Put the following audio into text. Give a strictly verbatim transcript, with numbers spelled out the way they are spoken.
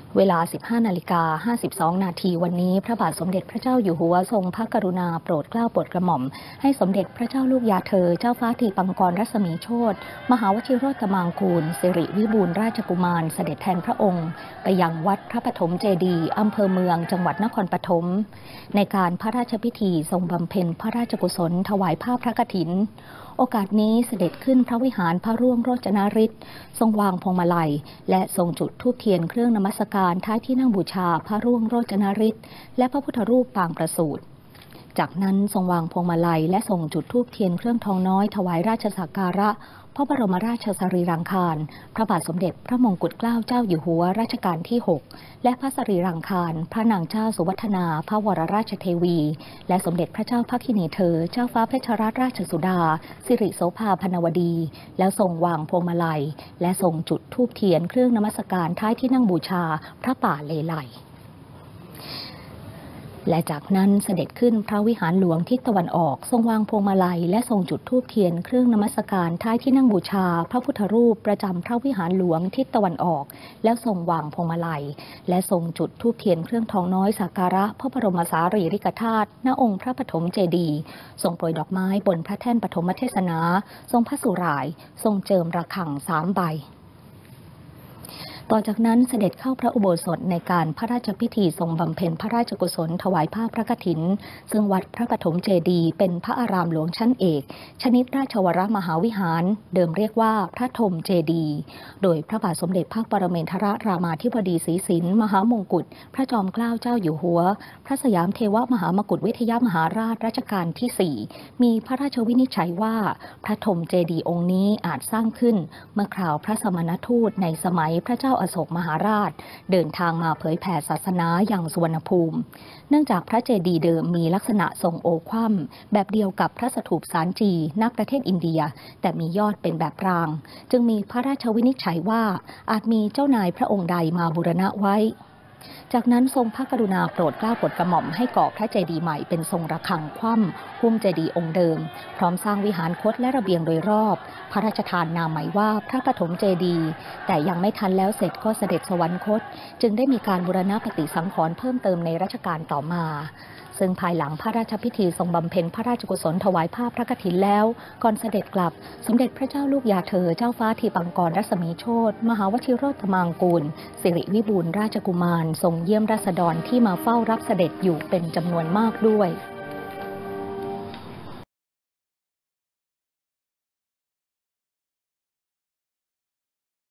เวลา สิบห้านาฬิกาห้าสิบสอง นาทีวันนี้พระบาทสมเด็จพระเจ้าอยู่หัวทรงพระกรุณาโปรดเกล้าโปรดกระหม่อมให้สมเด็จพระเจ้าลูกยาเธอเจ้าฟ้าทีปังกรรัศมีโชติมหาวชิโรตมางกูลสิริวิบูลย์ราชกุมารเสด็จแทนพระองค์ไปยังวัดพระปฐมเจดีย์อำเภอเมืองจังหวัดนครปฐมในการพระราชพิธีทรงบำเพ็ญพระราชกุศลถวายผ้าพระกฐินโอกาสนี้เสด็จขึ้นพระวิหารพระร่วงโรจนฤทธิ์ทรงวางพวงมาลัยและทรงจุดธูปเทียนเครื่องนมัสการท้ายที่นั่งบูชาพระร่วงโรจนฤทธิ์และพระพุทธรูปปางประสูติจากนั้นทรงวางพวงมาลัยและทรงจุดธูปเทียนเครื่องทองน้อยถวายราชสักการะพระบรมราชสรีรังคารพระบาทสมเด็จพระมงกุฎเกล้าเจ้าอยู่หัวรัชกาลที่หกและพระสรีรังคารพระนางเจ้าสุวัฒนาพระวรราชเทวีและสมเด็จพระเจ้าพระคินีเธอเจ้าฟ้าเพชรรัตนราชสุดาสิริโสภาพนวดีแล้วทรงวางพวงมาลัยและทรงจุดธูปเทียนเครื่องนมัสการท้ายที่นั่งบูชาพระป่าเลไลและจากนั้นเสด็จขึ้นพระวิหารหลวงทิศตะวันออกทรงวางพวงมาลัยและทรงจุดธูปเทียนเครื่องนมัสการท้ายที่นั่งบูชาพระพุทธรูปประจำพระวิหารหลวงทิศตะวันออกแล้วทรงวางพวงมาลัยและทรงจุดธูปเทียนเครื่องทองน้อยสักการะพระบรมสารีริกธาตุณองค์พระปฐมเจดีย์ทรงโปรยดอกไม้บนพระแท่นปฐมเทศนาทรงพระสุร่ายทรงเจิมระฆังสามใบต่อจากนั้นเสด็จเข้าพระอุโบสถในการพระราชพิธีทรงบำเพ็ญพระราชกุศลถวายผ้าพระกฐินซึ่งวัดพระปฐมเจดีย์เป็นพระอารามหลวงชั้นเอกชนิดราชวรมหาวิหารเดิมเรียกว่าพระธมเจดีย์โดยพระบาทสมเด็จพระปรเมนทรรามาธิบดีศรีสินมหามงกุฎพระจอมเกล้าเจ้าอยู่หัวพระสยามเทวมหามกุฏวิทยามหาราชรัชกาลที่สี่มีพระราชวินิจฉัยว่าพระธมเจดีย์องค์นี้อาจสร้างขึ้นเมื่อคราวพระสมณทูตในสมัยพระเจ้าอโศกมหาราชเดินทางมาเผยแผ่ศาสนาอย่างสุวรรณภูมิเนื่องจากพระเจดีย์เดิมมีลักษณะทรงโอคว่ำแบบเดียวกับพระสถูปสารจีณประเทศอินเดียแต่มียอดเป็นแบบรางจึงมีพระราชวินิจฉัยว่าอาจมีเจ้านายพระองค์ใดมาบูรณะไว้จากนั้นทรงพระกรุณาโปรดเกล้าโปรดกระหม่อมให้ก่อพระเจดีย์ใหม่เป็นทรงระฆังคว่ำหุ้มเจดีย์องค์เดิมพร้อมสร้างวิหารคตและระเบียงโดยรอบพระราชทานนามใหม่ว่าพระปฐมเจดีย์แต่ยังไม่ทันแล้วเสร็จก็เสด็จสวรรคตจึงได้มีการบูรณะปฏิสังขรณ์เพิ่มเติมในรัชกาลต่อมาซึ่งภายหลังพระราชพิธีทรงบำเพ็ญพระราชกุศลถวายผ้าพระกฐินแล้วก่อนเสด็จกลับสมเด็จพระเจ้าลูกยาเธอเจ้าฟ้าทีปังกรรัศมีโชติมหาวชิโรตมางกูลสิริวิบูลย์ราชกุมารทรงเยี่ยมราษฎรที่มาเฝ้ารับเสด็จอยู่เป็นจำนวนมากด้วย